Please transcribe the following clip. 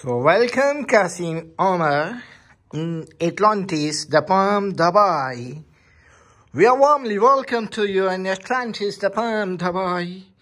So welcome Kasim Omar in Atlantis, the Palm, Dubai. We are warmly welcome to you in Atlantis, the Palm, Dubai.